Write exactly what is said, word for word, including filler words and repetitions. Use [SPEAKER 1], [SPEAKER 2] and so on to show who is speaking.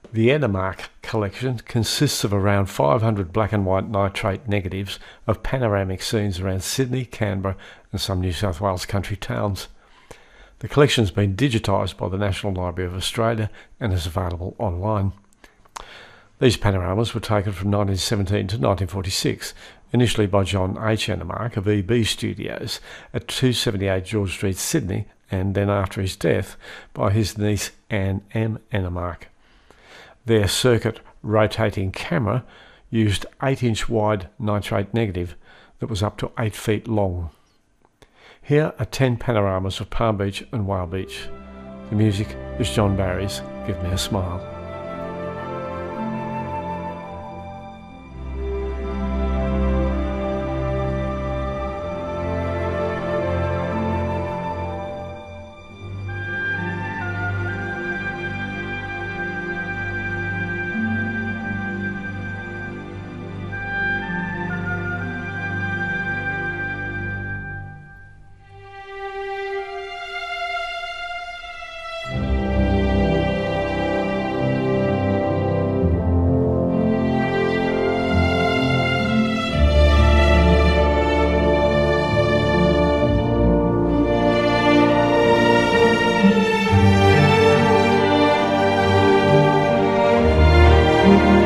[SPEAKER 1] The Enemark collection consists of around five hundred black and white nitrate negatives of panoramic scenes around Sydney, Canberra and some New South Wales country towns. The collection has been digitised by the National Library of Australia and is available online. These panoramas were taken from nineteen seventeen to nineteen forty-six, initially by John H. Enemark of E B Studios at two seventy-eight George Street, Sydney, and then after his death by his niece Anne M. Enemark. Their circuit rotating camera used eight inch wide nitrate negative that was up to eight feet long. Here are ten panoramas of Palm Beach and Whale Beach. The music is John Barry's Give Me a Smile.
[SPEAKER 2] Thank you.